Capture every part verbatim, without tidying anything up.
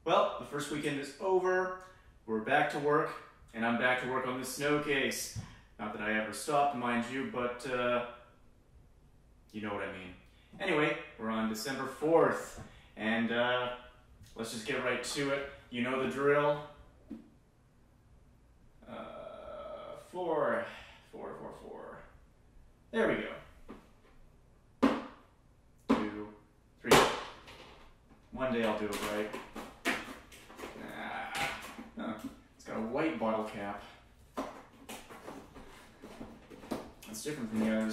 Well, the first weekend is over, we're back to work, and I'm back to work on the snow case. Not that I ever stopped, mind you, but uh, you know what I mean. Anyway, we're on December fourth, and uh, let's just get right to it. You know the drill. Uh, four, four, four, four. There we go. Two, three. One day I'll do it right. Ah, huh. It's got a white bottle cap. That's different from the others.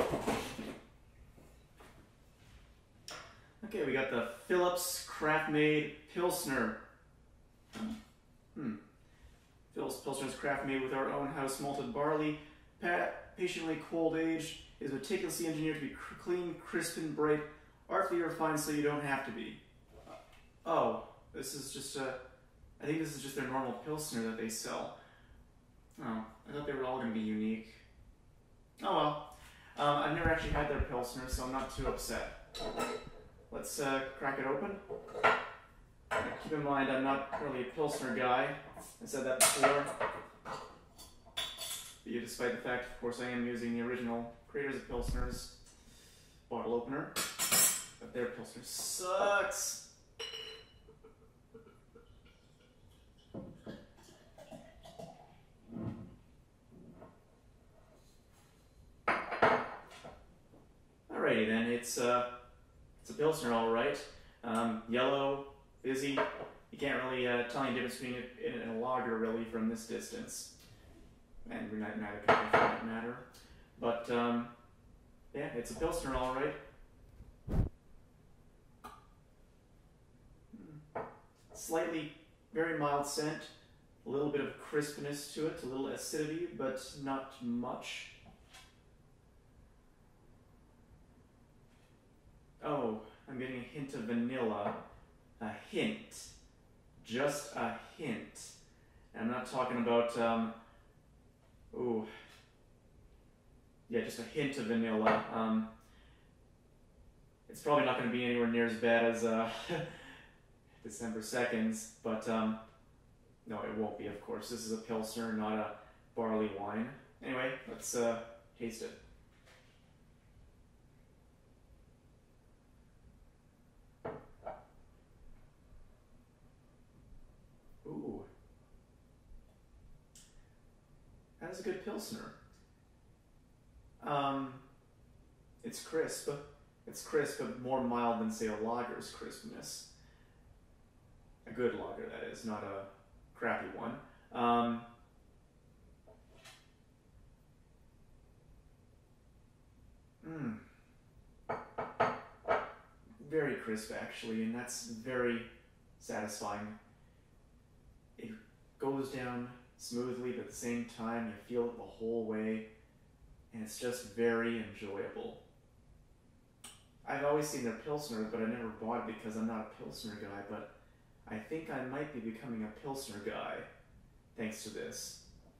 Okay, we got the Phillips Craft Made Pilsner. Hmm. Phillips Pilsner is craft made with our own house malted barley, pat, patiently cold aged, is meticulously engineered to be cr clean, crisp, and bright, artfully refined so you don't have to be. Oh, this is just a. I think this is just their normal Pilsner that they sell. Oh, I thought they were all going to be unique. Oh well. Um, I've never actually had their Pilsner, so I'm not too upset. Let's uh, crack it open. Keep in mind, I'm not really a Pilsner guy. I said that before. But despite the fact, of course, I am using the original Creators of Pilsners bottle opener. But their Pilsner sucks. Alrighty then, it's uh, it's a Pilsner, all right. Um, yellow, fizzy. You can't really uh, tell any difference between it and a lager really from this distance, and neither can I for that matter. But um, yeah, it's a Pilsner, all right. Slightly, very mild scent, a little bit of crispness to it, a little acidity, but not much. Oh, I'm getting a hint of vanilla. A hint. Just a hint. And I'm not talking about, um, ooh. Yeah, just a hint of vanilla. Um, it's probably not going to be anywhere near as bad as uh, December second's, but um, no, it won't be, of course. This is a Pilsner, not a barley wine. Anyway, let's uh, taste it. Ooh. That is a good Pilsner. Um, it's crisp. It's crisp, but more mild than, say, a lager's crispness. A good lager, that is, not a crappy one. Um, mm. Very crisp, actually, and that's very satisfying. It goes down smoothly, but at the same time, you feel it the whole way, and it's just very enjoyable. I've always seen their Pilsner, but I never bought it because I'm not a Pilsner guy, but I think I might be becoming a Pilsner guy, thanks to this.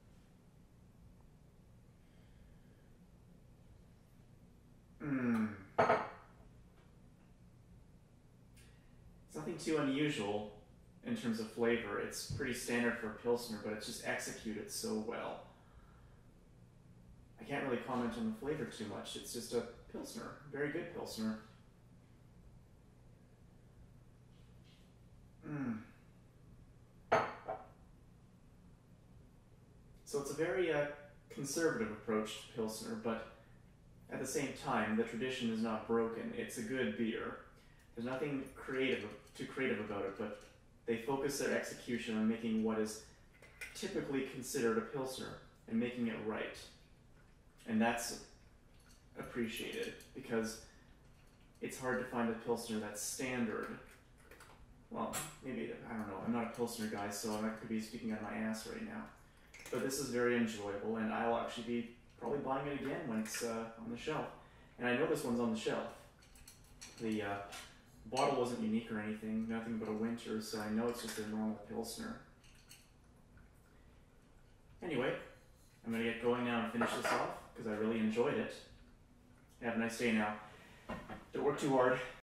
Mmm. It's nothing too unusual in terms of flavor. It's pretty standard for a Pilsner, but it's just executed so well. I can't really comment on the flavor too much. It's just a Pilsner, very good Pilsner. Mm. So it's a very uh, conservative approach to Pilsner, but at the same time, the tradition is not broken. It's a good beer. There's nothing creative, too creative about it, but they focus their execution on making what is typically considered a Pilsner and making it right. And that's appreciated because it's hard to find a Pilsner that's standard. Well, maybe, I don't know, I'm not a Pilsner guy, so I could be speaking out of my ass right now. But this is very enjoyable, and I'll actually be probably buying it again when it's uh, on the shelf. And I know this one's on the shelf. The uh, bottle wasn't unique or anything, nothing but a winter, so I know it's just a normal Pilsner. Anyway, I'm going to get going now and finish this off, because I really enjoyed it. Have a nice day now. Don't work too hard.